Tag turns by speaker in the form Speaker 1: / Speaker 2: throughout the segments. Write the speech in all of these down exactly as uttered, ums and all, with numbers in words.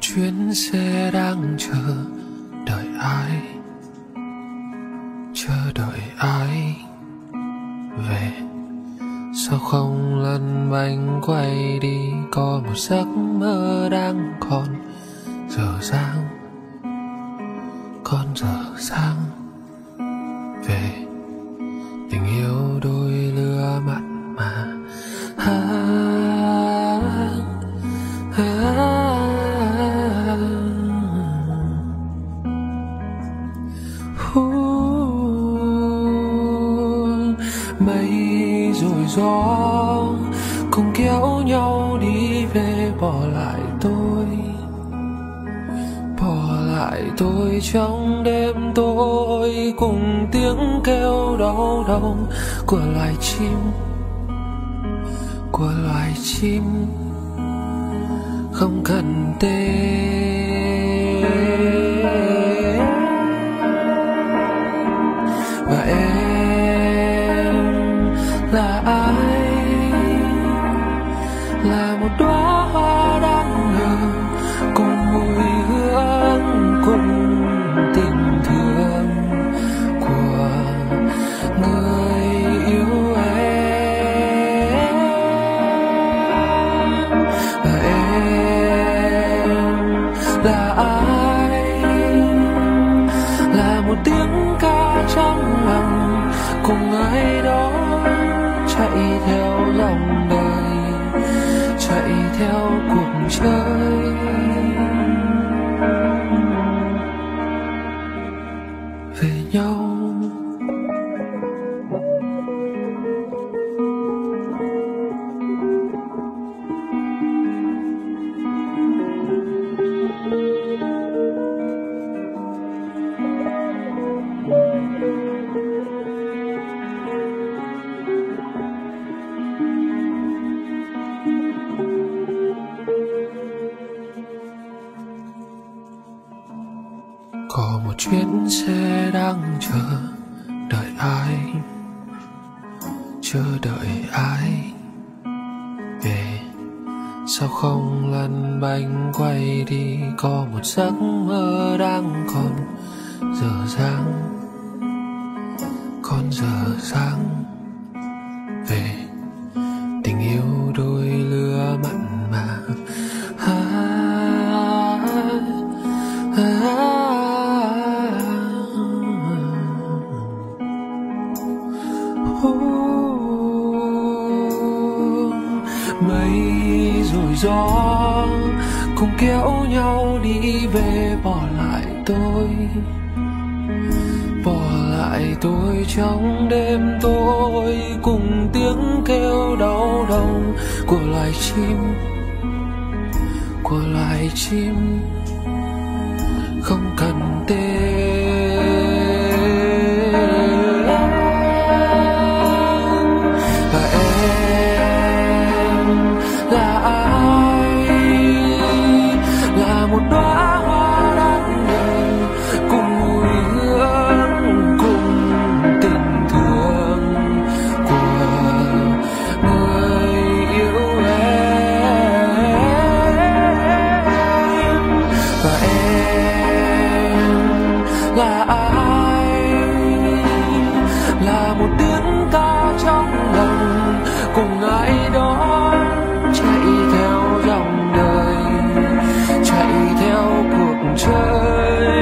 Speaker 1: chuyến xe đang chờ đợi ai, chờ đợi ai về. Sao không lăn bánh quay đi, có một giấc mơ đang còn dở dang, còn dở dang về. Tình yêu đôi lứa mặn mà à, à, mây rồi gió cùng kéo nhau đi về, bỏ lại tôi, bỏ lại tôi trong đêm tối, cùng tiếng kêu đau đầu của loài chim, của loài chim không cần tên. Và em là ai? Là một đóa hoa đang nở cùng mùi hương, cùng tình thương của người yêu em. Và em là ai? Là một tiếng ca trong lòng cùng ai đó chạy theo dòng đời, chạy theo cuộc chơi. Về nhau có một chuyến xe đang chờ đợi ai, chờ đợi ai về. Sao không lăn bánh quay đi, có một giấc mơ đang còn dở dang, còn dở dang về. Tình yêu đôi lứa mặn mà à, à, mây rồi gió cùng kéo nhau đi về, bỏ lại tôi, bỏ lại tôi trong đêm tối, cùng tiếng kêu đau đầu của loài chim, của loài chim không cần tên. Và em là ai? Là một đóa hoa đang nở cùng mùi hương, cùng tình thương của người yêu em. Và em là ai? Là một tiếng ca trong lòng cùng ai đó chạy theo dòng đời, chạy theo cuộc chơi.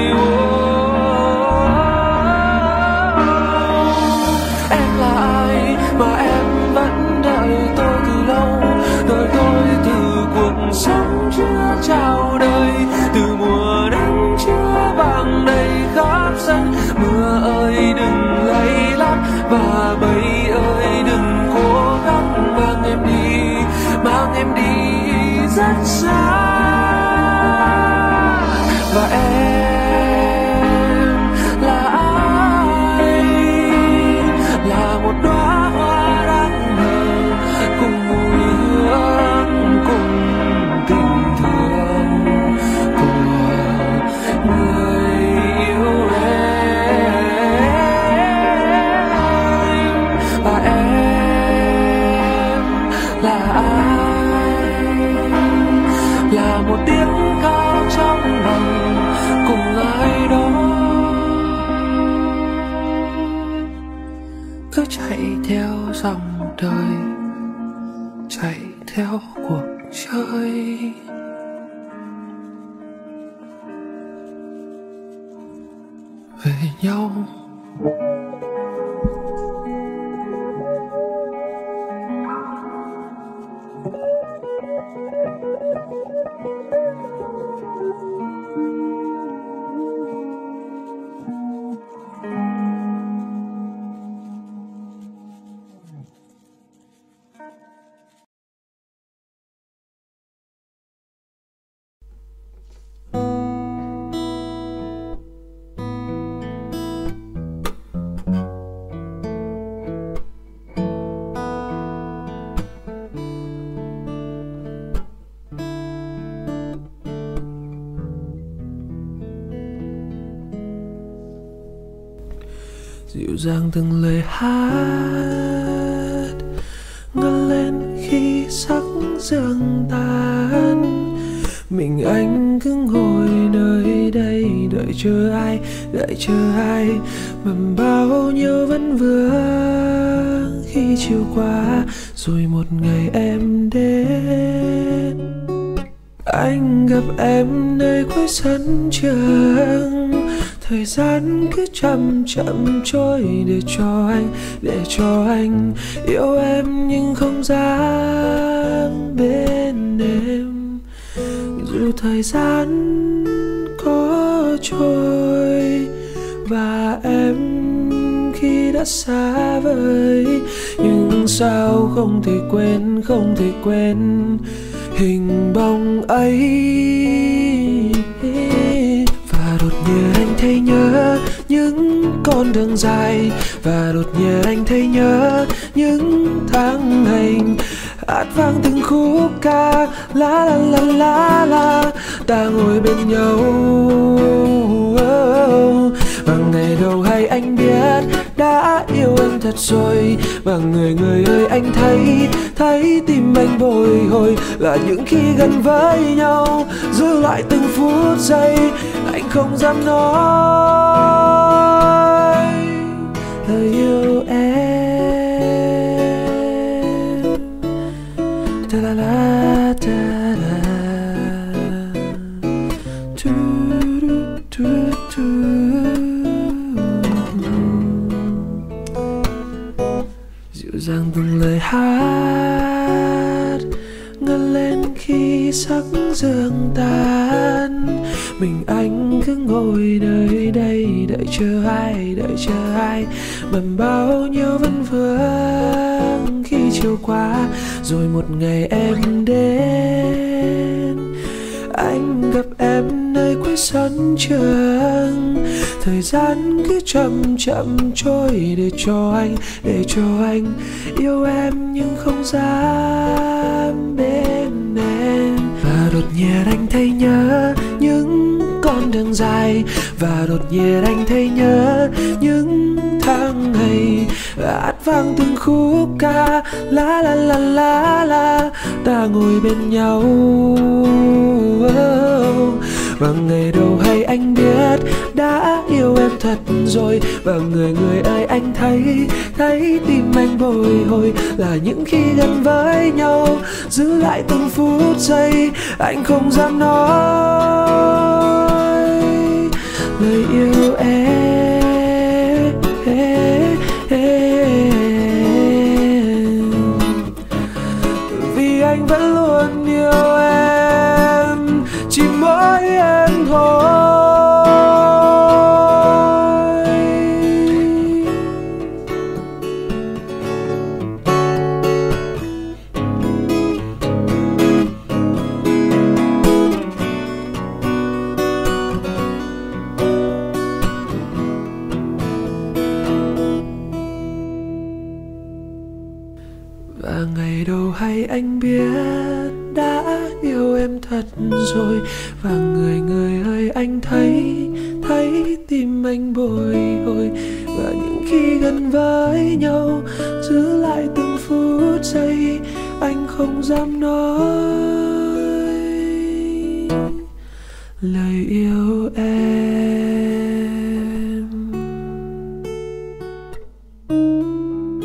Speaker 1: Em là ai mà em vẫn đợi tôi từ lâu, đợi tôi từ cuộc sống chưa chào đời, từ mùa nắng chưa vàng đầy khắp sân. Mưa ơi đừng lay lắt và mây ơi đừng cố gắng mang em đi, mang em đi rất xa. Và em là ai? Là một đóa hoa đang nở cùng mùi hương, cùng tình thương của người yêu em. Và em là ai? Là một tiếng ca cứ chạy theo dòng đời, chạy theo cuộc chơi. Về nhau dịu dàng từng lời hát ngân lên khi sắc sương tan. Mình anh cứ ngồi nơi đây đợi chờ ai, đợi chờ ai mà bao nhiêu vấn vương. Khi chiều qua rồi một ngày em đến, anh gặp em nơi cuối sân trường. Thời gian cứ chậm chậm trôi để cho anh, để cho anh yêu em nhưng không dám bên em. Dù thời gian có trôi và em khi đã xa vời, nhưng sao không thể quên, không thể quên hình bóng ấy. Và đột nhiên anh thấy nhớ những con đường dài, và đột nhiên anh thấy nhớ những tháng ngày hát vang từng khúc ca la la la la la. Ta ngồi bên nhau và ngày đầu hay anh biết đã yêu em thật rồi. Và người người ơi anh thấy, thấy tim anh bồi hồi là những khi gần với nhau, giữ lại từng phút giây anh không dám nói lời yêu em. Ta la la ta la tu tu tu. Dịu dàng từng lời hát ngân lên khi sắc sương tan. Mình anh cứ ngồi nơi đây đợi chờ ai, đợi chờ ai bằng bao nhiêu vấn vương. Khi chiều qua rồi một ngày em đến, anh gặp em nơi cuối sân trường. Thời gian cứ chậm chậm trôi để cho anh, để cho anh yêu em nhưng không dám bên em. Và đột nhiên anh thấy nhớ những con đường dài, và đột nhiên anh thấy nhớ những tháng ngày hát vang từng khúc ca la la la la la. Ta ngồi bên nhau và ngày đầu hay anh biết đã yêu em thật rồi. Và người người ơi anh thấy, thấy tim anh bồi hồi là những khi gần với nhau, giữ lại từng phút giây anh không dám nói lời yêu em. Vì anh vẫn luôn yêu em, chỉ mỗi em thôi. Và ngày đầu hay anh biết đã yêu em thật rồi. Và người người ơi anh thấy, thấy tim anh bồi hồi. Và những khi gần với nhau, giữ lại từng phút giây anh không dám nói lời yêu em.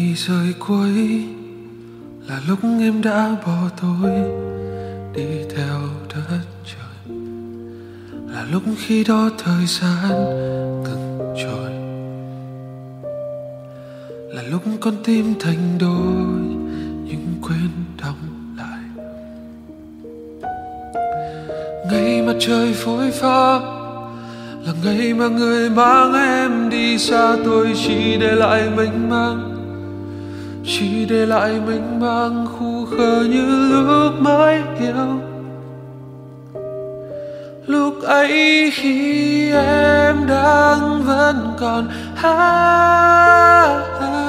Speaker 1: mi rơi cuối, là lúc em đã bỏ tôi đi theo đất trời, là lúc khi đó thời gian ngừng trôi, là lúc con tim thành đôi nhưng quên đóng lại. Ngày mặt trời phôi pha là ngày mà người mang em đi xa, tôi chỉ để lại mênh mang, chỉ để lại mênh mang khu khờ như lúc mới yêu. Lúc ấy khi em đang vẫn còn hát,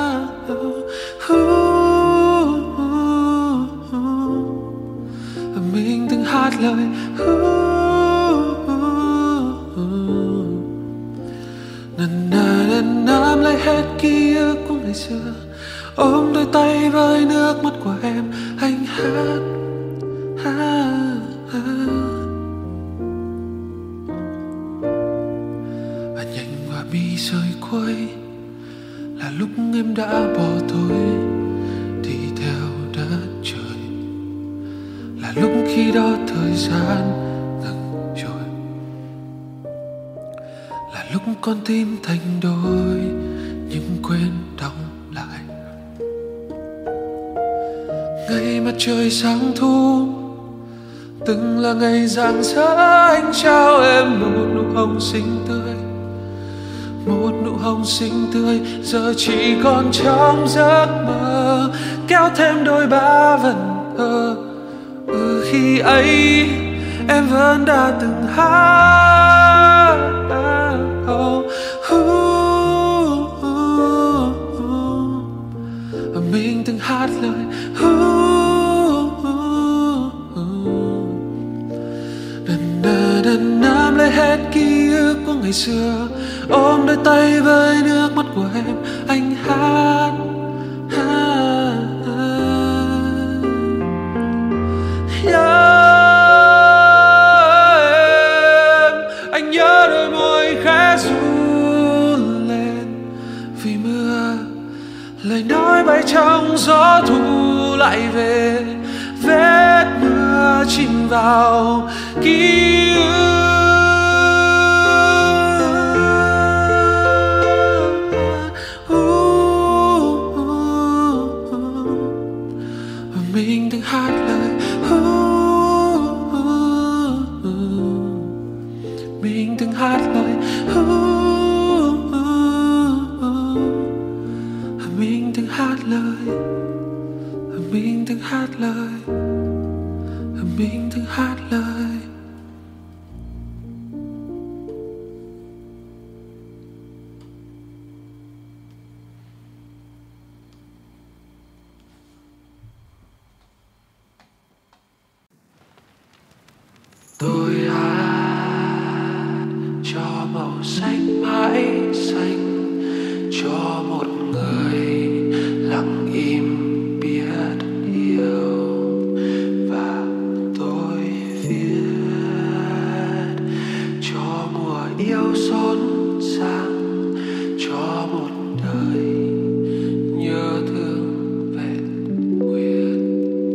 Speaker 1: mình từng hát lời nần nà nần nàm lấy hết ký ức của ngày xưa, ôm đôi tay với nước mắt của em, anh hát, hát, hát. Và nhanh qua mi rơi cuối, là lúc em đã bỏ tôi đi theo đất trời, là lúc khi đó thời gian ngừng trôi, là lúc con tim thành đôi nhưng quên đóng lại. Ngày mặt trời sáng thu từng là ngày rạng rỡ, anh trao em một nụ hồng xinh tươi, một nụ hồng xinh tươi giờ chỉ còn trong giấc mơ, kéo thêm đôi ba vần thơ. Ừ, khi ấy em vẫn đã từng hát, oh, uh, uh, uh, uh. Mình từng hát lời uh, uh, uh. Đần đà đần nắm lấy hết ký ức của ngày xưa, ôm đôi tay với nước mắt của em, anh hát, hát, hát. Nhớ em, anh nhớ đôi môi khẽ run lên vì mưa, lời nói bay trong gió thu lại về, vết mưa chìm vào ký ức. Mình từng hát lời uh, uh, uh. Mình từng hát lời uh, uh, uh. Mình từng hát lời, mình từng hát lời, mình từng hát lời. Tôi hát cho màu xanh mãi xanh, cho một người lặng im biết yêu, và tôi viết cho mùa yêu xốn sang, cho một đời nhớ thương vẹn nguyên.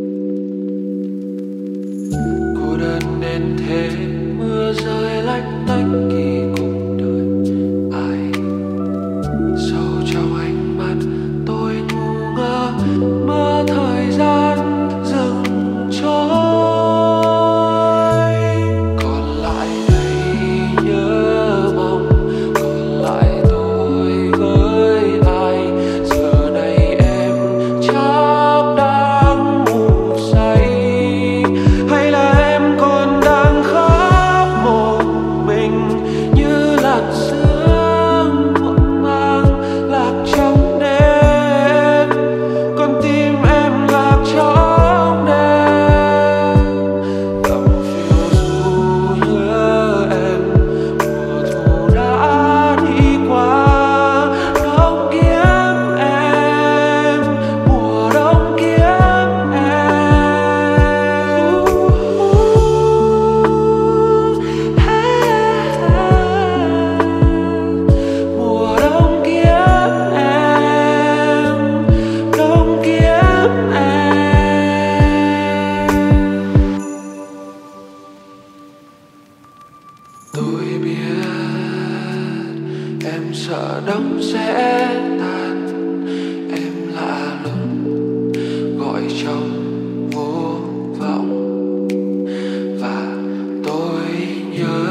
Speaker 1: Cô đơn nên thế, mưa rơi lách tách kỳ cùng đời ai. Sâu trong ánh mắt tôi ngu ngơ, mơ thời gian dừng trôi. Còn lại đây nhớ mong, còn lại tôi với ai. Giờ này em chắc đang ngủ say, hay là em còn đang khóc một mình Tôi biết em sợ đông sẽ tan, em lạ lùng gọi trong vô vọng, và tôi nhớ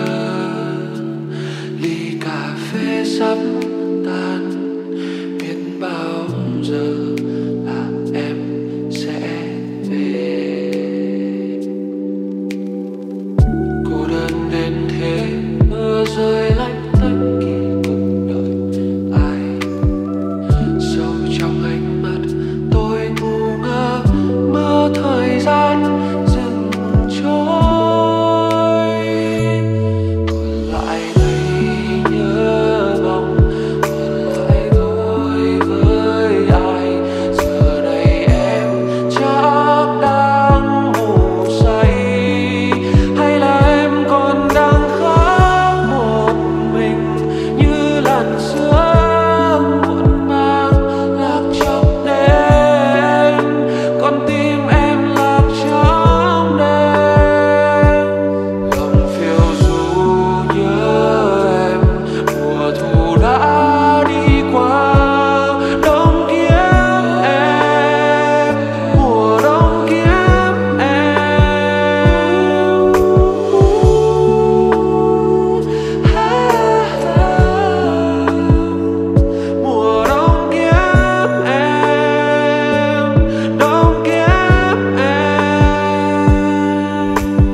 Speaker 1: ly cà phê sắp tan, biết bao giờ là em sẽ về. Cô đơn đến thế, mưa rơi lách tách khi cuộc đời ai. Sâu trong ánh mắt tôi ngu ngơ mơ thời gian dừng trôi. Còn lại ngày nhớ mong, còn lại tôi với ai. Giờ này em chắc đang ngủ say, hay là em còn đang khóc một mình như làn sương muộn màng lạc trong đêm. Con tim em lạc trong đêm, lòng phiêu du nhớ em. Mùa thu đã đi qua, đông kiếm em, mùa đông kiếm em. Mùa đông kiếm em, đông kiếm em.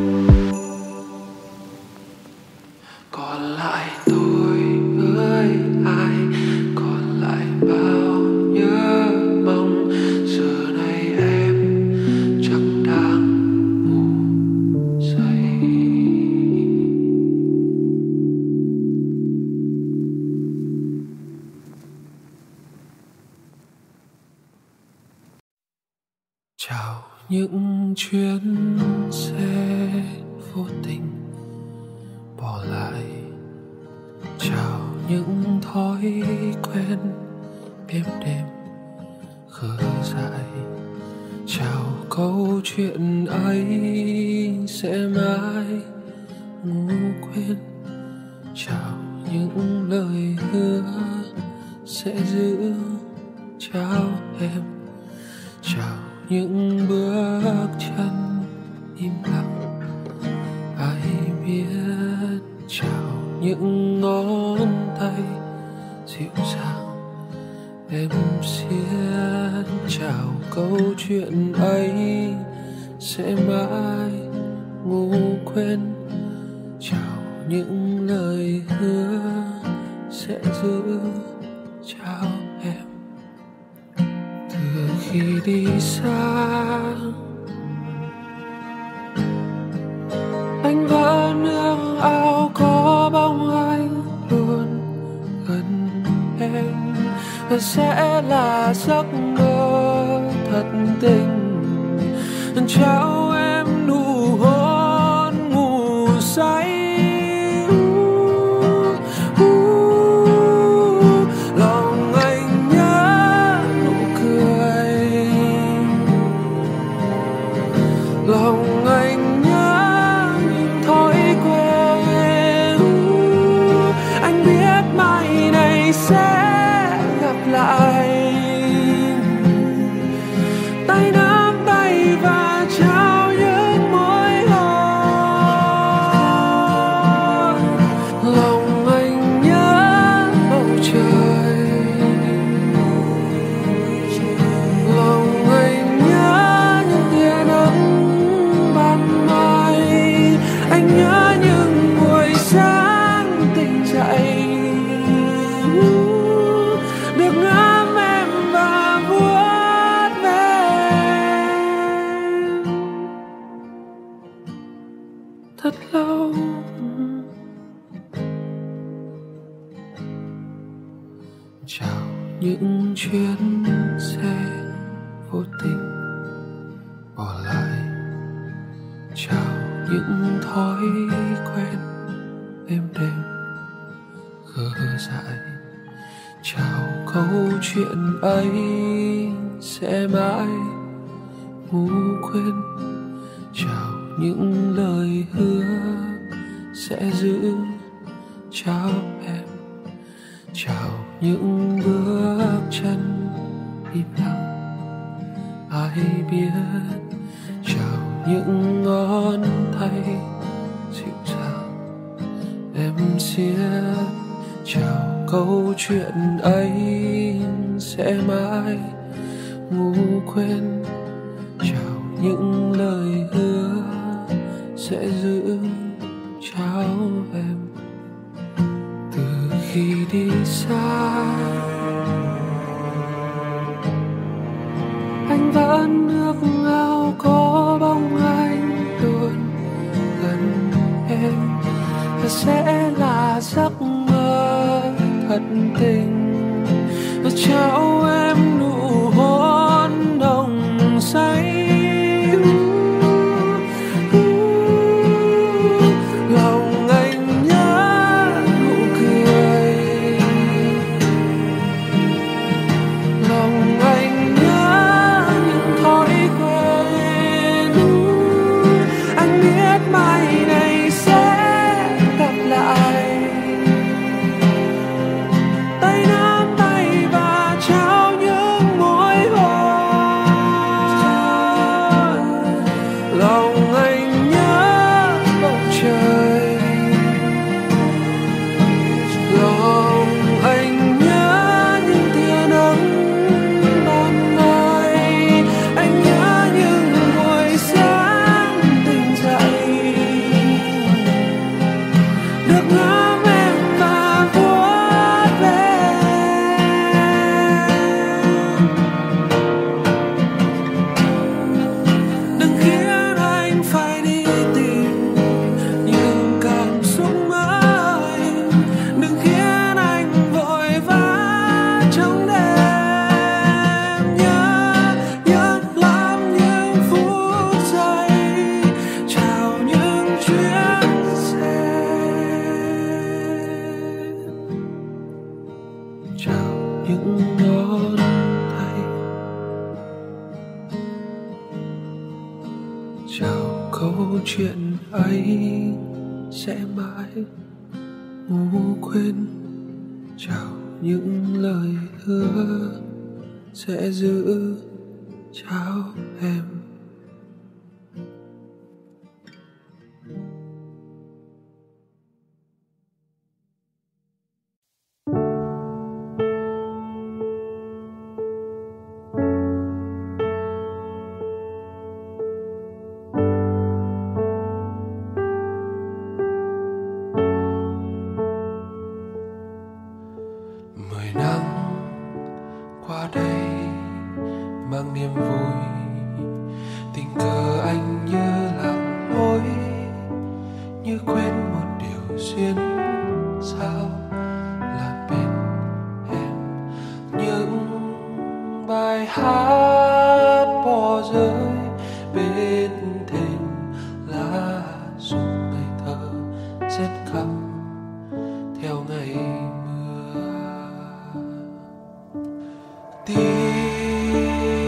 Speaker 1: Còn lại tôi với ai, còn lại bao nhớ mong. Giờ này em chắc đang ngủ say. Chào những chuyến xe vô tình bỏ lại, chào những thói quen êm đềm khờ dại, chào câu chuyện ấy sẽ mãi ngủ quên, chào những lời hứa sẽ giữ, chào em, chào những bước chân im lặng ai biết, chào những ngón tay dịu dàng em xiết, chào câu chuyện ấy sẽ mãi ngủ quên, chào những lời hứa sẽ giữ, chào em. Từ khi đi xa, anh vẫn ước ao có bóng anh luôn gần em, và sẽ là giấc mơ thật tình. Trao em nụ hôn ngủ say. Lòng anh nhớ nụ cười, lòng anh nhớ những thói quen. Anh biết mai này sẽ gặp lại, tay nắm tay và trao những môi hôn. Lòng anh nhớ bầu trời, lòng anh nhớ những tia nắng ban mai. Anh nhớ những buổi sáng tỉnh dậy, được ngắm em và vuốt ve thật lâu. Chào những chuyến xe vô tình bỏ lại, chào những thói quen êm đềm khờ dại, chào câu chuyện ấy sẽ mãi ngủ quên, chào những lời hứa sẽ giữ. Chào em, chào những bước chân im lặng ai biết, chào những ngón tay dịu dàng em xiết, chào câu chuyện ấy sẽ mãi ngủ quên, chào những lời hứa sẽ giữ. Chào em, từ khi đi xa anh vẫn ước ao có bóng anh luôn gần em, và sẽ là giấc mơ thật tình. Và trao em nụ hôn nồng say, lòng anh nhớ nụ cười, lòng anh nhớ những thói quen. Anh biết mai này sẽ gặp lại, tay nắm tay và trao những môi hôn. Lòng anh nhớ bầu trời, lòng anh nhớ những tia nắng ban mai. Anh nhớ những buổi sáng tỉnh dậy, được ngắm em và vuốt ve. Đừng khiến anh phải đi tìm những cảm xúc mới, đừng khiến anh vội vã trong đêm. Nhớ, nhớ lắm những phút giây, chào những chuyến xe, chào những ngón tay, chào câu chuyện ấy sẽ mãi ngủ quên, chào những lời hứa sẽ giữ. Chào em. Mười năm qua đây mang niềm vui, tình cờ anh như lạc lối, như quên một điều duyên sao là bên em. Những bài hát bỏ rơi bên thềm lá rụng ngây thơ rét căm theo ngày mưa. Tìm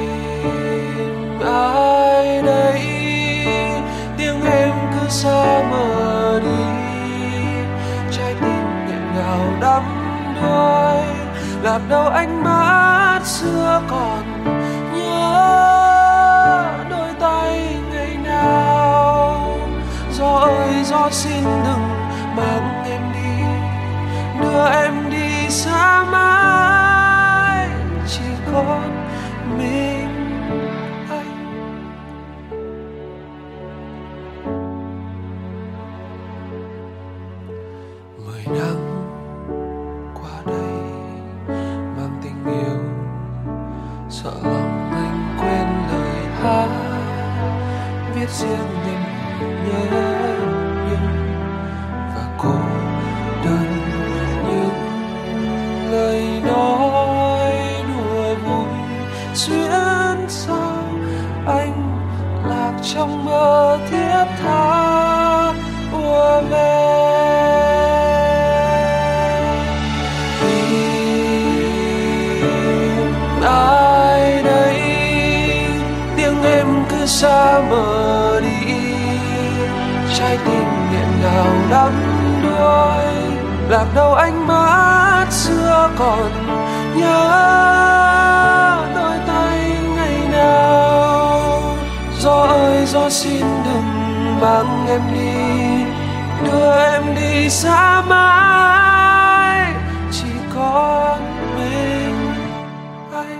Speaker 1: ai đây, tiếng em cứ xa mờ đi, trái tim nghẹn ngào đắm đuối. Làm đâu ánh mắt xưa còn nhớ đôi tay ngày nào. Gió ơi gió xin đừng mang em đi, đưa em đi xa mãi, chỉ còn mình anh. Mười năm qua đây mang tình yêu, sợ lòng anh quên lời hát viết riêng nên nhớ nhung và cô đơn. Những lời nói đùa vui xuyên sao anh lạc trong mơ thiết tha ùa về. Ai đây, tiếng em cứ xa mờ đi, trái tim nghẹn ngào đắm đuối. Lạc đâu ánh mắt xưa còn nhớ đôi tay ngày nào. Gió ơi gió xin đừng mang em đi, đưa em đi xa mãi, chỉ còn mình anh.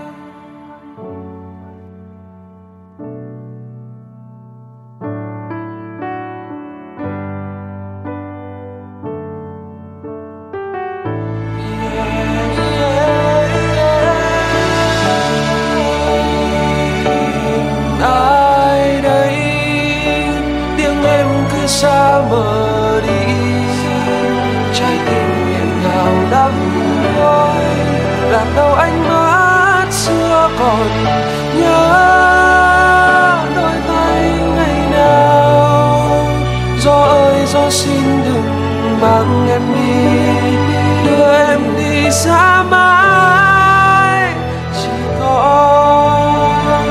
Speaker 1: Ai đây tiếng em cứ xa mờ đi, trái tim em ngào đắm đuối. Lạc đâu ánh mắt xưa còn nhớ đôi tay ngày nào. Gió ơi gió xin đừng mang em đi, đưa em đi xa mãi, chỉ còn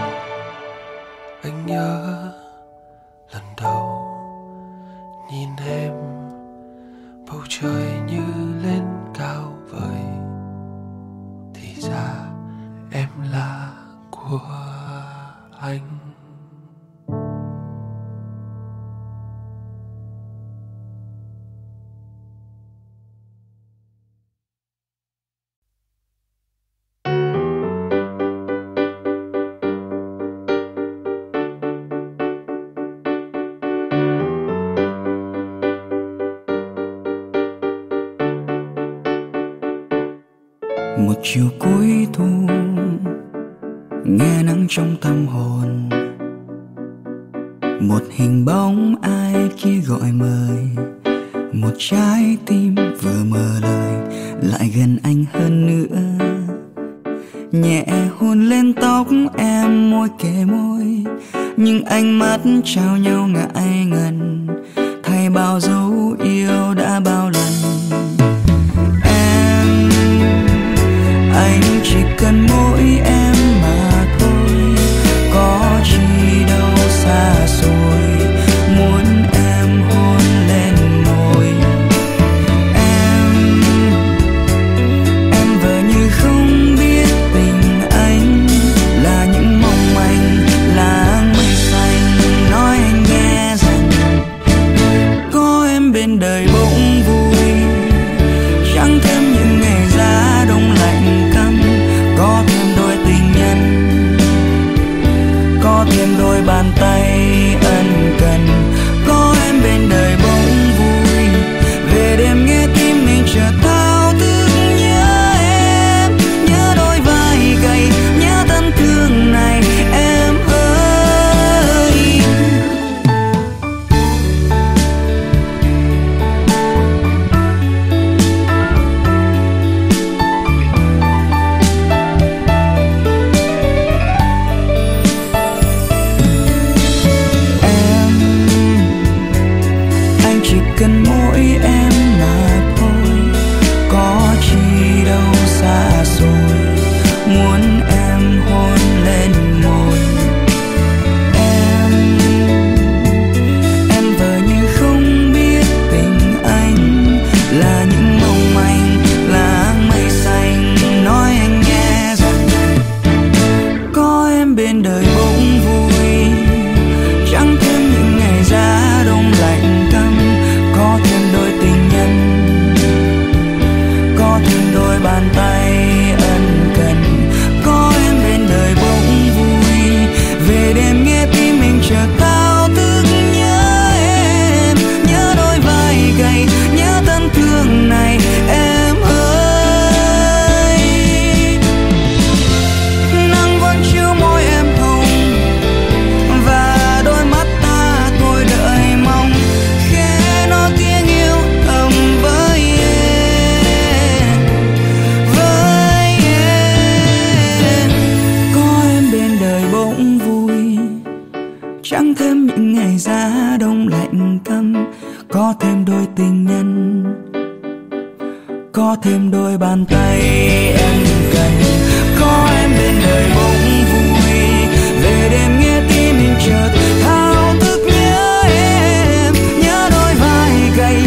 Speaker 1: anh nhớ lần đầu nhìn em, bầu trời như lên cao vời, thì ra em là của anh.
Speaker 2: Một chiều cuối thu, nghe nắng trong tâm hồn, một hình bóng ai kia gọi mời, một trái tim vừa mở lời lại gần anh hơn nữa. Nhẹ hôn lên tóc em, môi kề môi, nhưng ánh mắt trao nhau ngại ngần, thay bao dấu yêu đã bao lần. Anh chỉ cần mỗi em mà thôi, có chi đâu xa xôi, muốn em hôn lên môi em. Em vờ như không biết tình anh là những mong manh, là mây xanh, nói anh nghe rằng có em bên đời bỗng vui, chẳng thêm những ngày giá đông lạnh căm. Có thêm đôi tình nhân, có thêm đôi bàn tay ân cần, có em bên đời bỗng vui. Về đêm nghe tim mình chợt thao thức nhớ em, nhớ đôi vai gầy, nhớ thân thương này em ơi. Cần mỗi em mà thôi, có chi đâu xa xôi, muốn em hôn lên môi em. Em vờ như không biết tình anh là những mong manh, là mây xanh, nói anh nghe rằng có em bên đời bỗng vui, chẳng thêm những ngày giá đông lạnh căm. Có thêm đôi tình nhân, có thêm đôi bàn tay ân cần, có em bên đời bỗng vui. Về đêm nghe tim mình chợt thao thức nhớ em, nhớ đôi vai gầy, nhớ thân thương này em ơi. Nắng vẫn chiếu môi em hồng, và đôi mắt ta tôi đợi mong tiếng yêu thầm với em, với em. Có em bên đời bỗng vui, chẳng thêm những ngày giá đông lạnh căm. Có thêm đôi tình nhân, có thêm đôi bàn tay em cần, có em bên đời bỗng vui. Về đêm nghe tim mình chợt thao thức nhớ em, nhớ đôi vai gầy,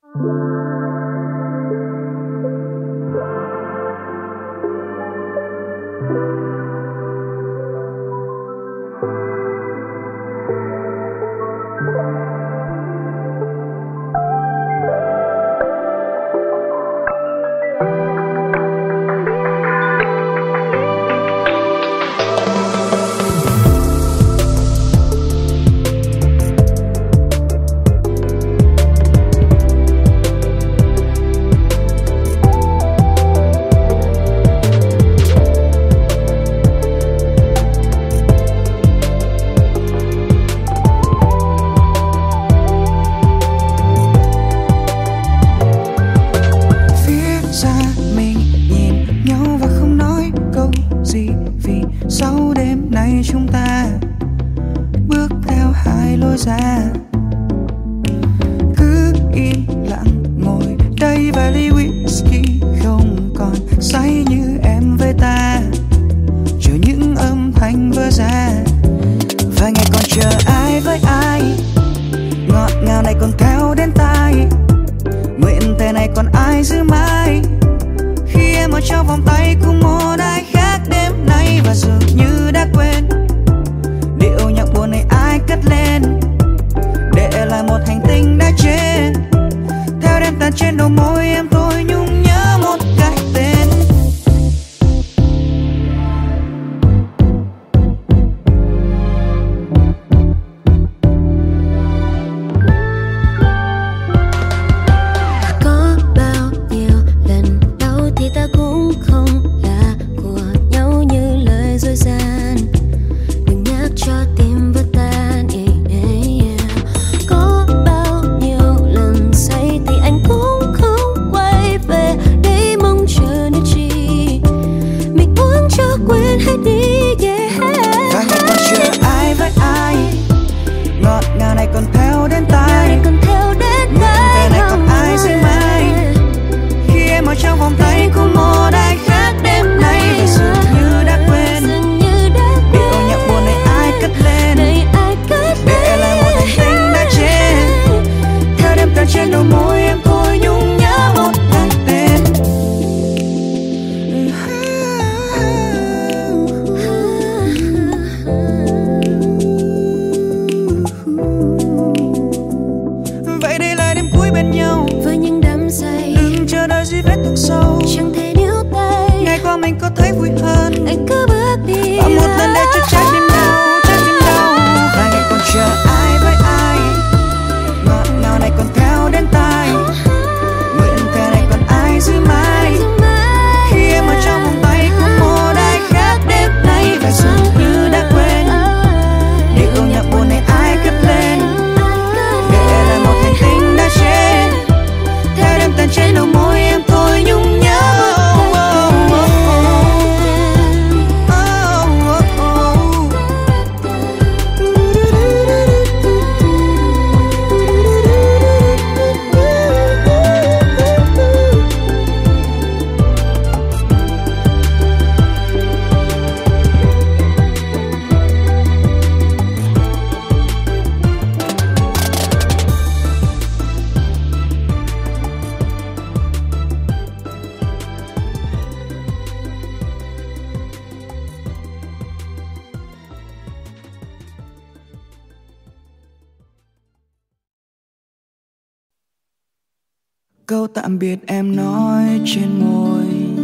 Speaker 2: Câu tạm biệt em nói trên môi,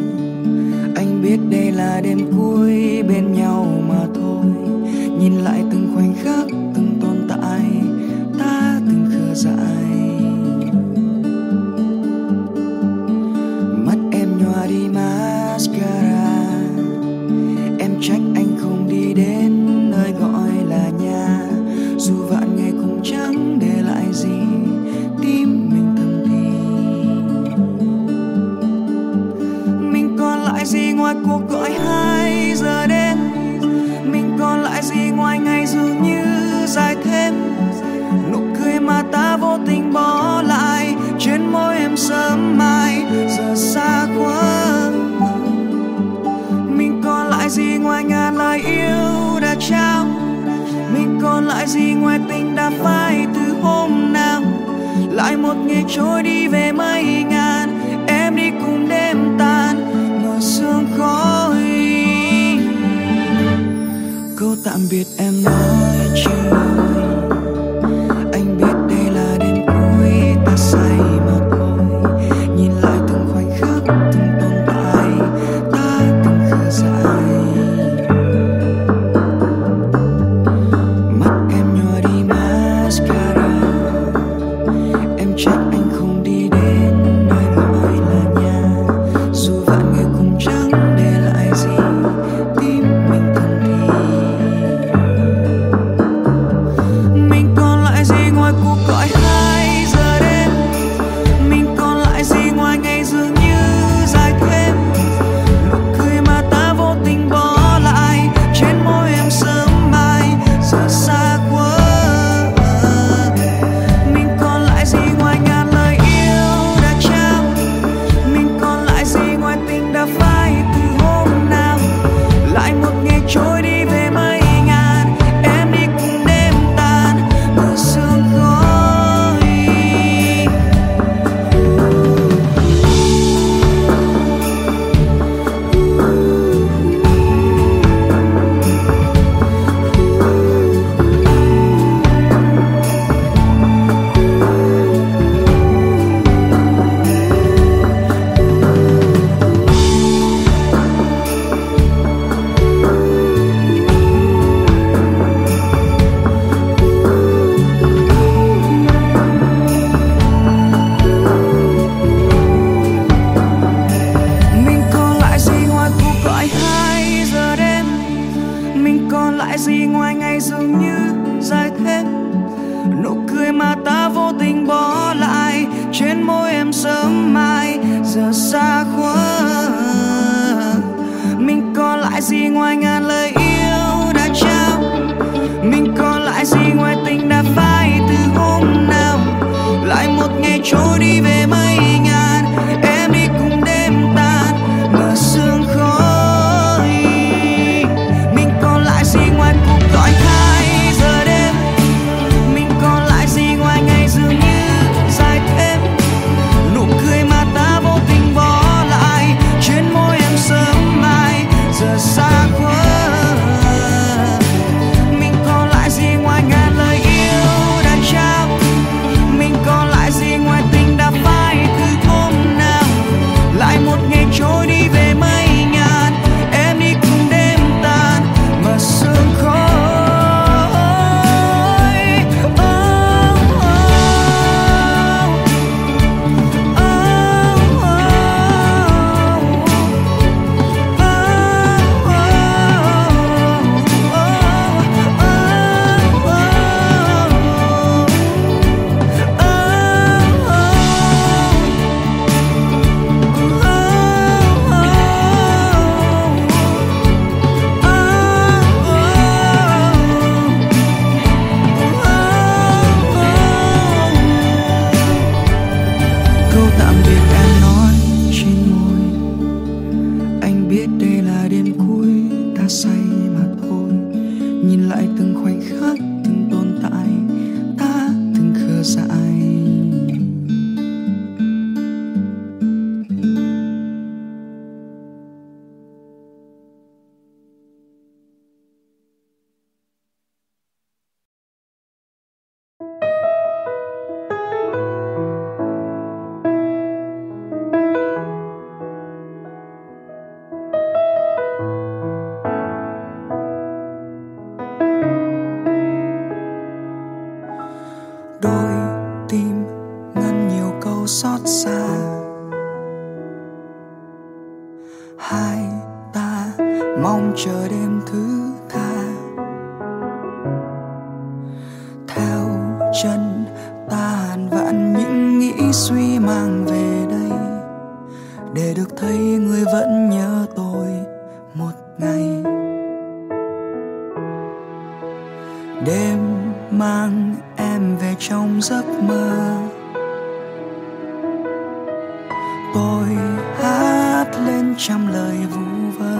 Speaker 2: anh biết đây là đêm cuối bên nhau mà thôi. Nhìn lại từng khoảnh khắc, từng tồn tại, ta từng khờ dại. Mắt em nhòa đi mascara, em trách anh không đi đến nơi gọi là nhà. Dù vạn ngày cũng chẳng để lại gì, tim mình thầm thì. Mình còn lại gì ngoài cuộc gọi hai giờ đêm? Mình còn lại gì ngoài ngày dường như dài thêm? Nụ cười mà ta vô tình bỏ lại trên môi em sớm mai giờ xa quá. Mình còn lại gì ngoài ngàn lời yêu đã trao? Mình còn lại gì ngoài tình đã phai từ hôm nào? Lại một một ngày trôi đi về mây ngàn, em đi cùng đêm tan mờ sương khói. Câu tạm biệt em nói chưa, anh biết đây là đêm cuối ta say mà thôi. Nhìn lại từng khoảnh khắc từng tồn tại ta từng khờ dại. Mắt em nhòa đi mascara, em trách anh không đi đến nơi gọi là nhà. Dù vạn người cùng chẳng để lại gì, tim mình thầm thì mình còn lại gì ngoài cuộc gọi hai giờ đêm. Mình còn lại gì ngoài ngày dường như dài thêm. Nụ cười mà ta vô tình bỏ lại trên môi em sớm mai giờ xa quá. Mình còn lại gì ngoài ngàn lời yêu đã trao. Mình còn lại gì ngoài tình đã phai từ hôm nào. Lại một ngày trôi đi về mây ngàn, em đi cùng đêm tan mờ sương khói. Mình còn lại gì ngoài cuộc gọi hai giờ đêm. Mình còn lại gì ngoài ngày dường như dài thêm. Nụ cười mà ta vô tình bỏ lại trên môi em sớm mai giờ xa quá. Mình còn lại gì ngoài ngàn lời yêu đã trao. Mình còn lại gì ngoài tình đã phai từ hôm nào. Lại một ngày trôi đi về mây ngàn, em đi cùng đêm tan mờ sương khói. Mình còn lại gì ngoài cuộc gọi hai giờ đêm. Mình còn lại gì ngoài ngày dường như dài thêm. Nụ cười mà ta vô tình bỏ lại trên môi em sớm mai giờ xa quá. Mình còn lại gì ngoài ngàn lời yêu đã trao. Mình còn lại gì ngoài tình đã phai từ hôm nào. Lại một ngày trôi đi về mây ngàn, em đi cùng đêm tan mờ sương khói. Oh, oh, oh, câu tạm biệt em nói trên môi. Anh biết đây là đêm cuối ta say mà thôi. Nhìn lại từng khoảnh khắc từng tồn tại ta từng khờ dại. Đôi tim ngăn nhiều câu xót xa. Hai ta mong chờ đêm thứ tha. Theo chân ta hàn vạn những nghĩ suy mang về đây, để được thấy người vẫn nhớ tôi một ngày. Đêm mang em về trong giấc mơ, tôi hát lên trăm lời vu vơ.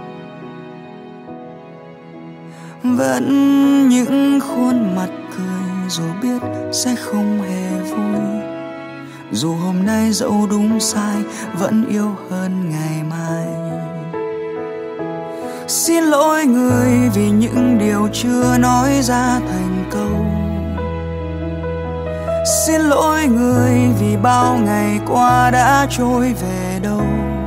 Speaker 2: Vẫn những khuôn mặt cười dù biết sẽ không hề vui. Dù hôm nay dẫu đúng sai vẫn yêu hơn ngày mai. Xin lỗi người vì những điều chưa nói ra thành câu. Xin lỗi người vì bao ngày qua đã trôi về đâu.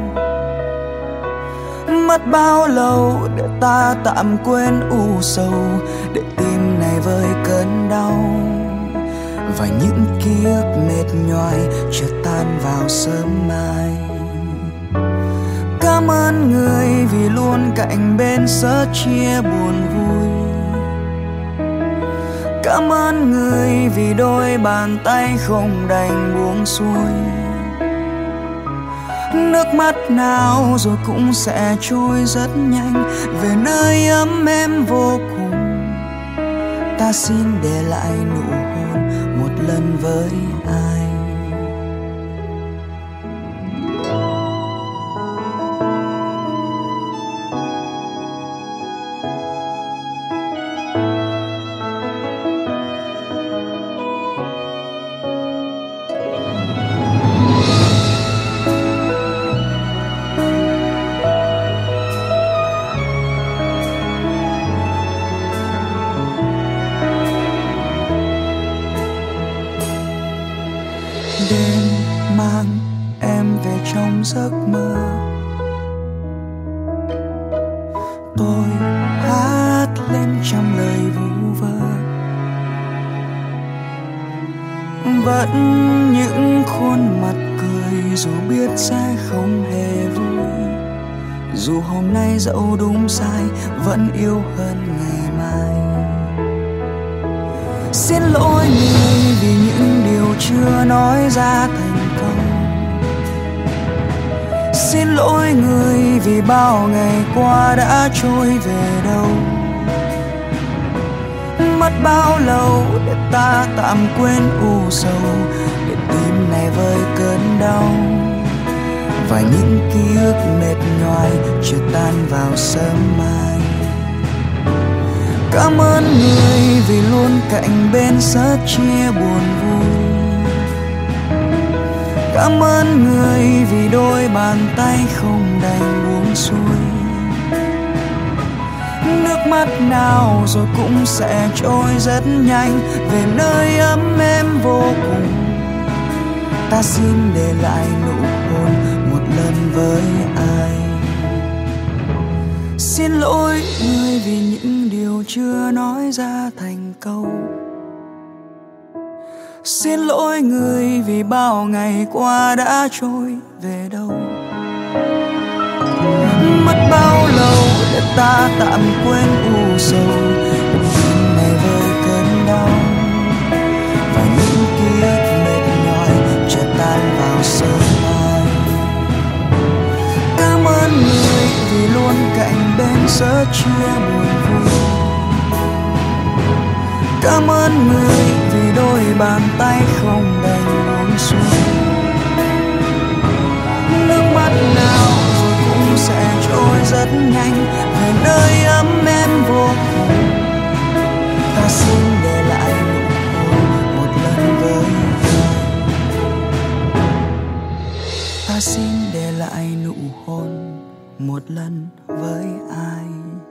Speaker 2: Mất bao lâu để ta tạm quên u sầu, để tim này vơi cơn đau. Và những ký ức mệt nhoài chợt tan vào sớm mai. Cảm ơn người vì luôn cạnh bên sớt chia buồn vui. Cảm ơn người vì đôi bàn tay không đành buông xuôi. Nước mắt nào rồi cũng sẽ trôi rất nhanh về nơi ấm êm vô cùng. Ta xin để lại nụ hôn một lần với ai. Đêm mang em về trong giấc mơ, tôi hát lên trăm lời vu vơ. Vẫn những khuôn mặt cười dù biết sẽ không hề vui. Dù hôm nay dẫu đúng sai vẫn yêu hơn ngày mai. Xin lỗi người vì những điều chưa nói ra thành câu. Xin lỗi người vì bao ngày qua đã trôi về đâu. Mất bao lâu để ta tạm quên u sầu, để tim này vơi cơn đau. Và những ký ức mệt nhoài chưa tan vào sớm mai. Cảm ơn người vì luôn cạnh bên sớt chia buồn vui. Cảm ơn người vì đôi bàn tay không đành buông xuôi. Nước mắt nào rồi cũng sẽ trôi rất nhanh về nơi ấm êm vô cùng. Ta xin để lại nụ hôn một lần với ai. Xin lỗi người vì những điều chưa nói ra thành câu. Xin lỗi người vì bao ngày qua đã trôi về đâu. Mất bao lâu để ta tạm quên u sầu, tim này vơi cơn đau. Và những ký ức mệt nhòi chợt tan vào sớm mai. Cảm ơn người vì luôn cạnh bên sớt chia buồn vui. Cảm ơn người vì đôi bàn tay không đành buông xuôi. Nước mắt nào rồi cũng sẽ trôi rất nhanh về nơi ấm êm vô cùng. Ta xin để lại nụ hôn một lần với ai. Ta xin để lại nụ hôn một lần với ai.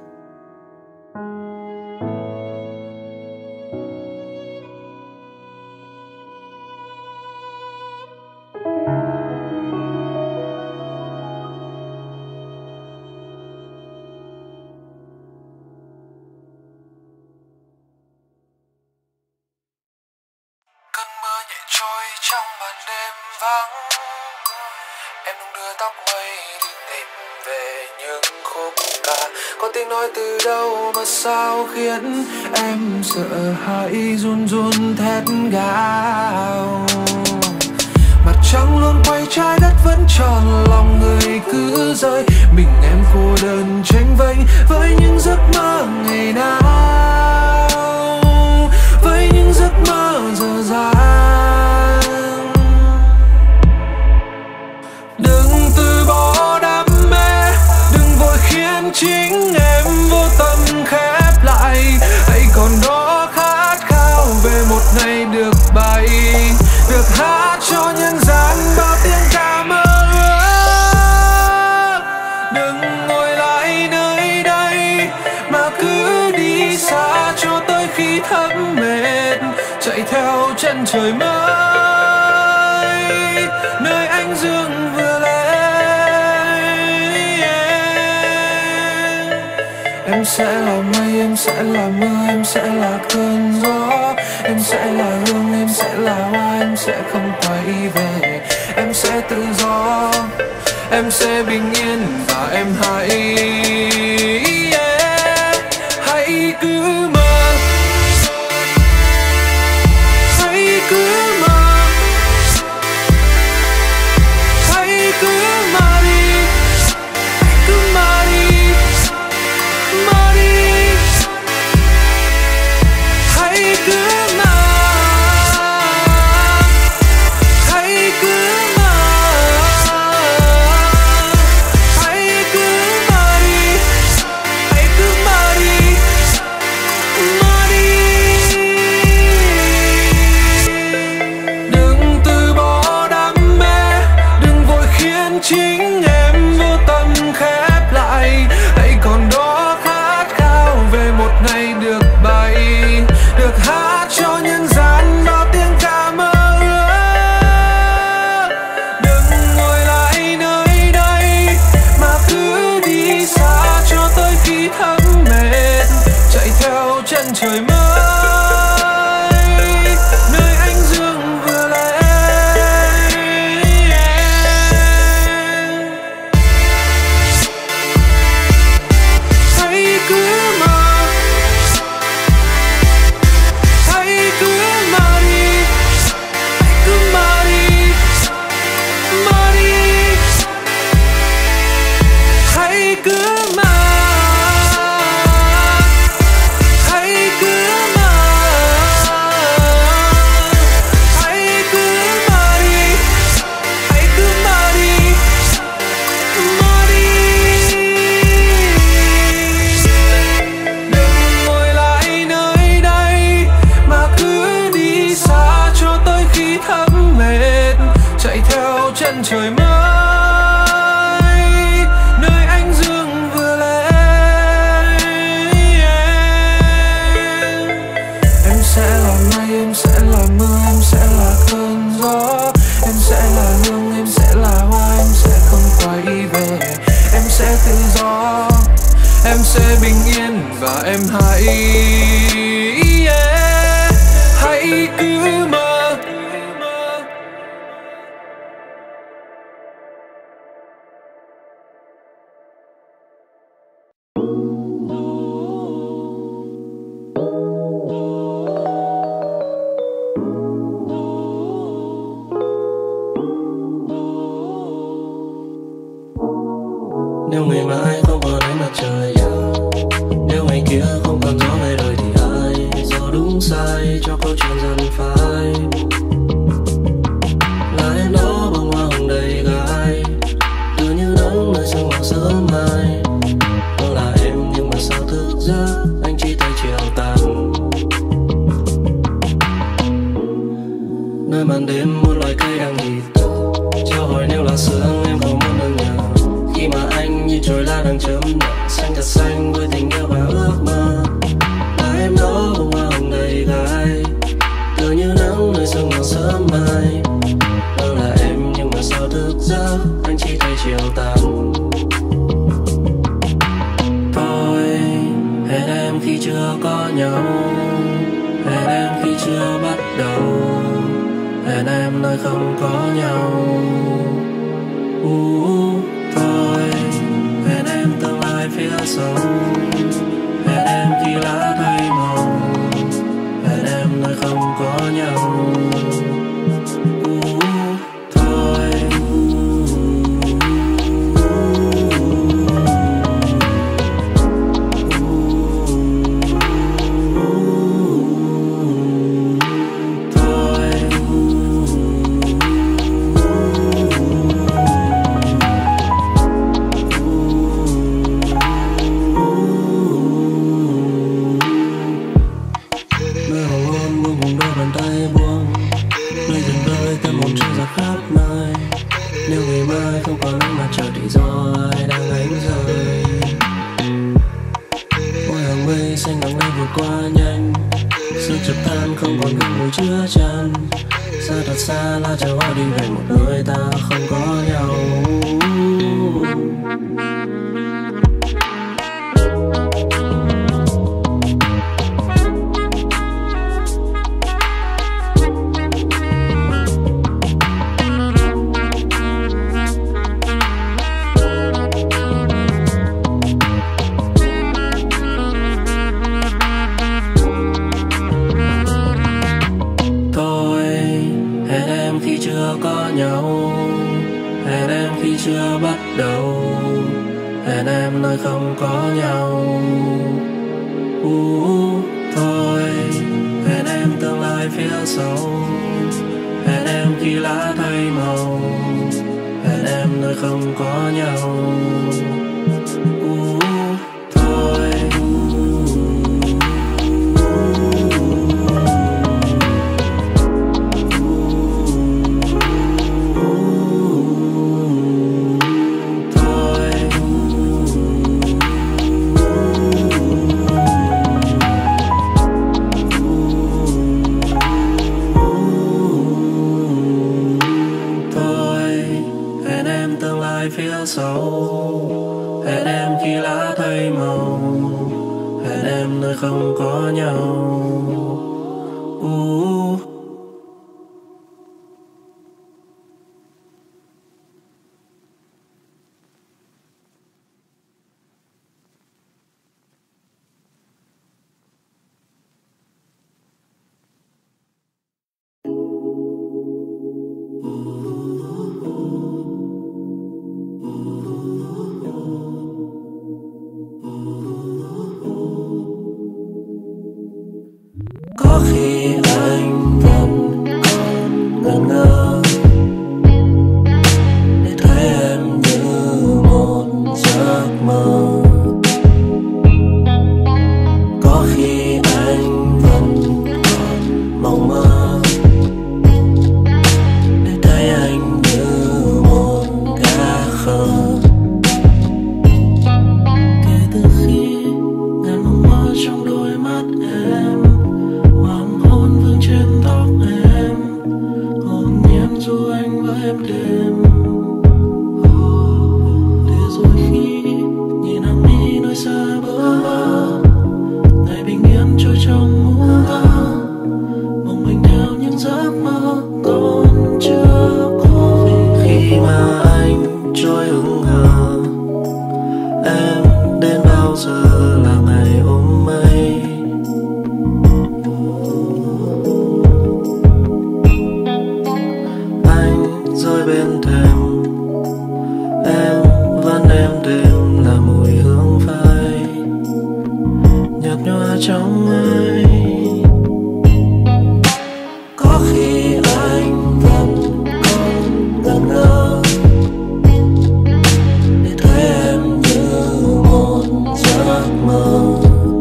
Speaker 1: Trôi trong màn đêm vắng, em đung đưa tóc mây đi tìm về những khúc ca. Có tiếng nói từ đâu mà sao khiến em sợ hãi run run thét gào. Mặt trăng luôn quay trái đất vẫn tròn, lòng người cứ rơi. Mình em cô đơn tranh vênh với những giấc mơ ngày nào, với những giấc mơ dở dang. Đừng từ bỏ đam mê, đừng vội khiến chính em vô tâm khép lại. Hãy còn đó khát khao về một ngày được bay, được hát cho nhân dân. chân trời mới, nơi ánh dương vừa lên. Em sẽ là mây, em sẽ là mưa, em sẽ là cơn gió, em sẽ là hương, em sẽ là hoa, em sẽ không quay về. Em sẽ tự do, em sẽ bình yên và em hãy yeah, hãy cứ mơ, hãy cứ mơ, hãy cứ mơ đi, hãy cứ mơ đi, mơ đi, hãy cứ mơ, hãy cứ mơ, hãy cứ mơ đi, hãy cứ mơ đi, mơ đi. Đừng từ bỏ đam mê, đừng vội khiến chính em vô tâm khép lại. Hãy còn đó khát khao về một ngày được bay, được hát cho nhân gian đó tiếng ca mơ ước. Đừng ngồi lại nơi đây mà cứ đi xa cho tới khi thấm mệt, chạy theo chân trời mới, nơi ánh dương vừa lên. Hãy cứ mơ, hãy cứ mơ đi, hãy cứ mơ đi, mơ đi, hãy cứ mơ, hãy cứ mơ, hãy cứ mơ đi, hãy cứ mơ đi, mơ đi. Đừng ngồi lại nơi đây mà cứ đi xa cho tới khi thấm mệt, chạy theo chân trời mới, nơi ánh dương vừa lên. Em sẽ là mây, em sẽ là mưa, em sẽ là cơn gió, em sẽ là hương, em sẽ là hoa, em sẽ không quay về. Em sẽ tự do, em sẽ bình yên và em hãy yeah, hãy cứ mơ.
Speaker 3: Nếu ngày mai không còn ánh mặt trời, nếu ngày kia không còn gió về đời thì ai do đúng sai cho câu chuyện dần phai. Là em đó bông hoa hồng đầy gai, tựa như nắng nơi sương màu sớm mai. Đó là em nhưng mà sao thức giấc anh chỉ thấy chiều tàn. Nơi màn đêm một loài cây đang nhịp thở, trao hỏi nếu là sương em không muốn được nhớ. Khi mà anh như trồi lá đang chớm nở, xanh thật xanh với tình yêu và ước mơ. Là em đó bông hoa hồng đầy gai, tựa như nắng nơi sương màu sớm mai. Đó là em nhưng mà sao thức giấc anh chỉ thấy chiều tàn. Thôi hẹn em khi chưa có nhau, hẹn em khi chưa bắt đầu, hẹn em nơi không có nhau. uh, Thôi hẹn em tương lai phía sau, hẹn em khi lá thay màu, hẹn em nơi không có nhau. uh, Thôi chợt tan không còn hương mùi chứa chan. Xa thật xa là chờ đi về một nơi ta không có nhau. Chưa bắt đầu hẹn em nơi không có nhau. uh, Thôi hẹn em tương lai phía sau. Hẹn em khi lá thay màu. Hẹn em nơi không có nhau. uh, Thôi phía sau. Hẹn em khi lá thay màu. Hẹn em nơi không có nhau. uh. Có khi anh vẫn còn ngẩn ngơ để thấy em như một giấc mơ. Có khi anh vẫn còn mộng mơ để thấy anh như một gã khờ. Kể từ khi ngàn mộng mơ trong đôi mắt em, trên tóc em hồn nhiên du anh với em đêm. Để rồi khi nhìn em đi nơi xa bờ, ngày bình yên trôi trong ngủ ta, mong mình theo những giấc mơ còn chưa có về. Khi mà anh trôi hững hờ, em đến bao giờ là ngày ôm mây. Rồi bên thềm em vẫn êm đềm là mùi hương phai nhạt nhòa trong ai. Có khi anh vẫn còn ngẩn ngơ để thấy em như một giấc mơ.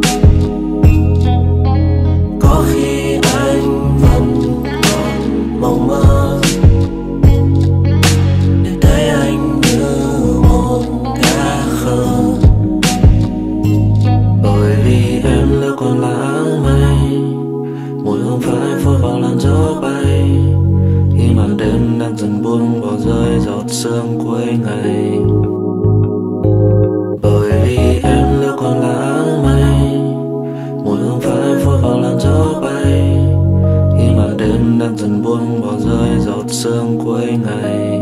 Speaker 3: Có khi anh vẫn còn mộng mơ còn là áng mây, mùi hương phai phôi vào làn gió bay. Khi màn đêm đang dần buông bỏ rơi giọt sương cuối ngày. Bởi vì em lưu còn là áng mây, mùi hương phai phôi vào làn gió bay. Khi màn đêm đang dần buông bỏ rơi giọt sương cuối ngày.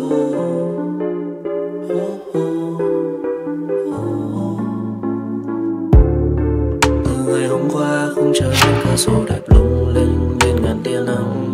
Speaker 3: Từ ngày hôm qua khung trời bên cửa sổ đẹp lung linh lên ngàn tia nắng,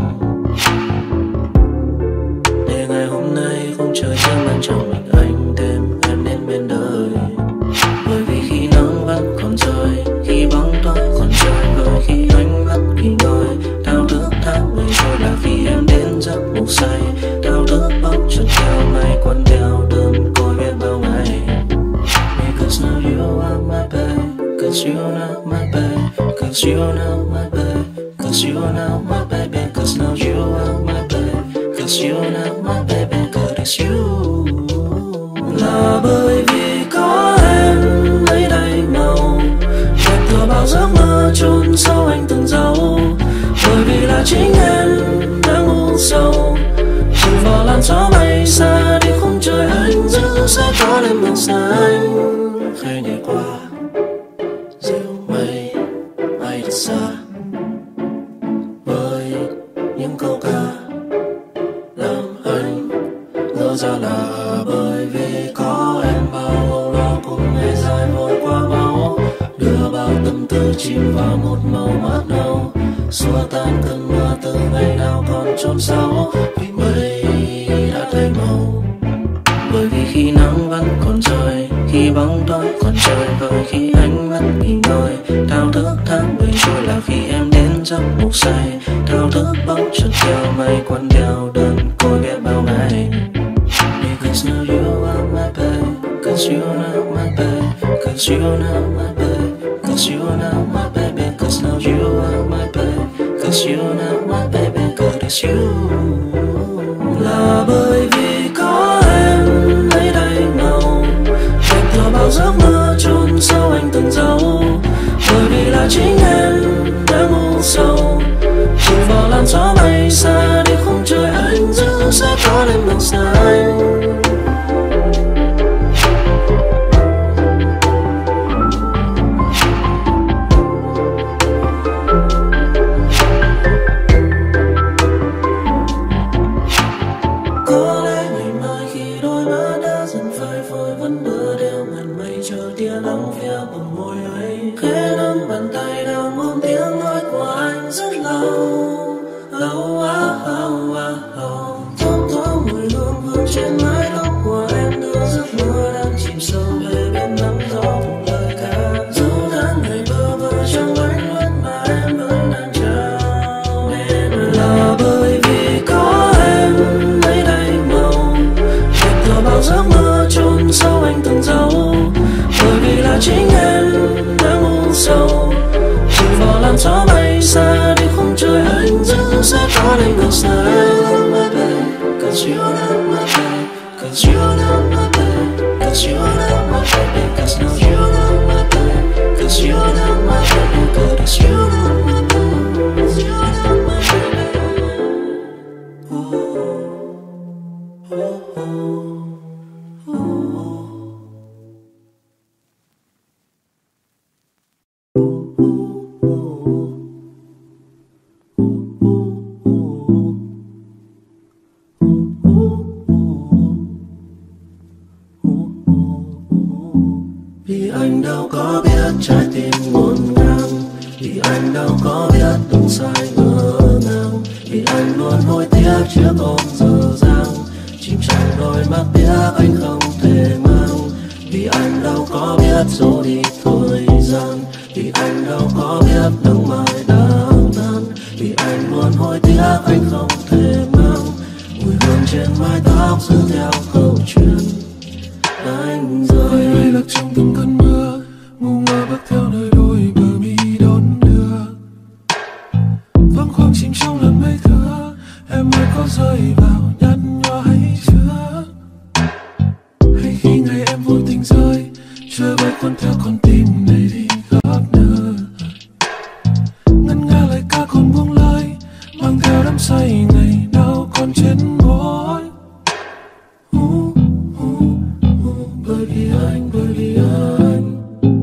Speaker 3: để ngày hôm nay khung trời chẳng ban cho mình anh thêm em đến bên đời. Bởi vì khi nắng vẫn còn rơi, khi bóng tối còn chơi vơi, khi ánh mắt nghỉ ngơi, thao thức tháng ngày trôi là khi em đến giấc ngủ say, thao thức bốc chân theo ngày quấn theo đơn côi biết bao ngày. Because now you are my babe, cause you are now my babe, cause you are now my babe, cause you are now my baby, cause now you are my babe, cause you are now my baby, cause it's you. Là bởi vì có em lấy đầy màu đẹp thừa bao giấc mơ chôn sâu anh từng dấu. Bởi vì là chính em đã ngu sâu chìm vào làn gió bay xa đi khung trời anh giữ sẽ có đêm màu xanh khẽ nhảy qua dịu mây bay thật xa với những câu ca làm anh ngỡ ra là bởi vì có em bao lo cùng ngày dài vội qua máu đưa bao tâm tư chìm vào một màu mắt nâu xua tan cơn mưa từ ngày nào còn chôn sâu vì mây đã thay màu. Bởi vì khi nắng vẫn còn rơi, khi bóng tối còn chơi vơi, khi ánh mắt nghỉ ngơi, thao thức tháng ngày trôi là khi em đến giấc ngủ say, thao thức bóng chân theo mây quấn theo đơn côi biết bao ngày. Because now you are my babe, cause you are now my babe, cause you are now my babe, cause you are now my baby, cause now you are my babe, cause you are now my baby, cause it's you. Là bởi vì có em lấy đầy màu đẹp thừa bao giấc mơ chôn sâu anh từng dấu. Bởi vì là chính em đã ngu sâu chìm vào làn gió bay xa đi khung trời anh giữ sẽ có đêm màu xanh. Chính em đã ngu sâu chìm vào làn gió bay xa đi khung trời anh giữ sẽ có đêm màu xanh. Cause you are not my babe, cause you are not my babe, cause you are not my baby, cause now you are not my babe, cause you are not my baby, cause you are not my babe, cause you are not my baby. Ooh, ooh, ooh. Vì anh đâu có biết trái tim ngổn ngang, vì anh đâu có biết đúng sai ngỡ ngàng, vì anh luôn hối tiếc chiếc ôm dở dang chìm trong đôi mắt biết anh không thể mang. Vì anh đâu có biết dỗ đi thời gian, vì anh đâu có biết nắng mai đang tan, vì anh luôn hối tiếc anh không thể mang mùi hương trên mái tóc giữ theo câu chuyện anh rơi.
Speaker 1: Hay lạc trong từng cơn mưa ngu ngơ bước theo nơi đôi bờ mi đón đưa vắng khoang chìm trong làn mây thưa em ơi có rơi vào nhăn nhó hay chưa, hay khi ngày em vô tình rơi trôi bay cuốn theo con tim này đi khắp nơi ngân nga lời ca còn buông lời mang theo đắm say ngày nào còn trên môi. uh, uh, uh, bởi vì anh bởi vì anh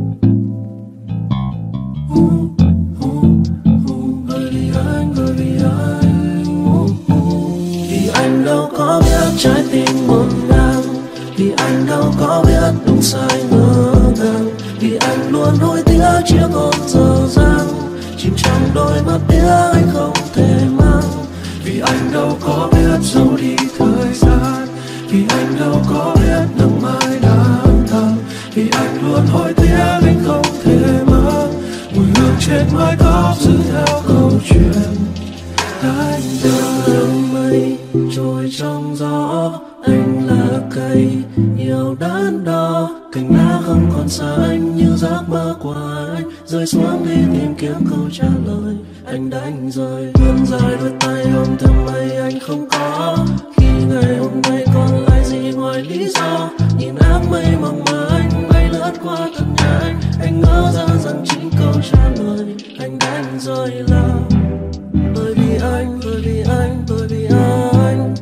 Speaker 1: uh, uh, uh, bởi vì anh bởi vì anh uh, uh.
Speaker 3: Vì anh đâu có biết trái tim ngổn ngang, vì anh đâu có biết đúng sai ngỡ ngàng, vì anh luôn hối tiếc chiếc hôn dở dang chìm trong đôi mắt tiếc anh không thể mang, vì anh đâu có biết giấu đi thời gian, vì anh đâu có biết nắng mai lang thang, vì anh luôn hối tiếc anh không thể mang mùi hương trên mái tóc giữ theo câu chuyện anh từng mây trôi trong gió. Anh là cây yêu đắn đo, cành lá không còn xanh như giấc mơ của anh, rơi xuống đi tìm kiếm câu trả lời. Anh đánh rơi vươn dài đôi tay ôm thầm mây anh không có, khi ngày hôm nay còn lại gì ngoài lý do. Nhìn áng mây mỏng mà anh bay lướt qua thật nhanh, anh ngỡ ra rằng chính câu trả lời anh đánh rơi là bởi vì anh, bởi vì anh, bởi vì anh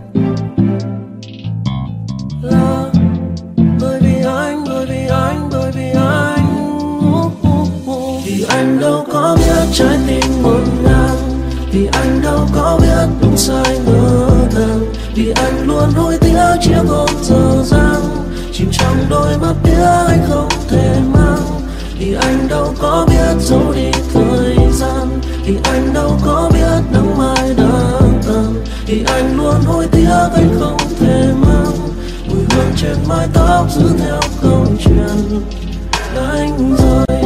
Speaker 3: là bởi vì anh, bởi vì anh, bởi vì anh uh, uh, uh. Vì anh đâu có biết trái tim ngổn ngang, vì anh đâu có biết đúng sai ngỡ ngàng, vì anh luôn hối tiếc chiếc hôn dở dang chìm trong đôi mắt tiếc anh không thể mang, vì anh đâu có biết giấu đi thời gian, vì anh đâu có biết nắng mai đang tàn, vì anh luôn hối tiếc anh không thể mang mùi hương trên mái tóc giữ theo câu chuyện đánh rơi.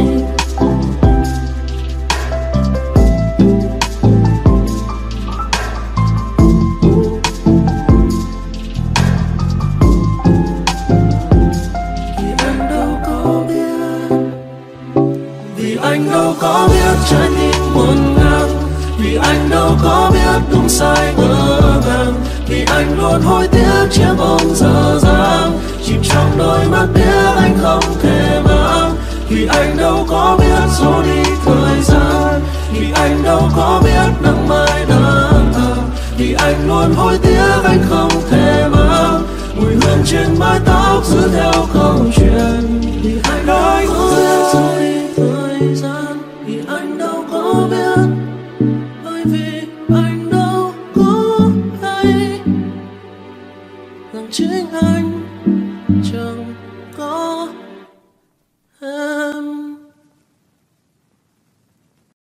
Speaker 3: Anh đâu có biết trái tim ngổn ngang, vì anh đâu có biết đúng sai ngỡ ngàng, vì anh luôn hối tiếc chiếc hôn dở dang chìm trong đôi mắt tiếc anh không thể mang, vì anh đâu có biết giấu đi thời gian, vì anh đâu có biết nắng mai đang tàn, vì anh luôn hối tiếc anh không thể mang mùi hương trên mái tóc giữ theo câu chuyện. Vì anh đâu có biết giấu đi thời gian, vì anh đâu có biết, bởi vì anh đâu có hay rằng chính anh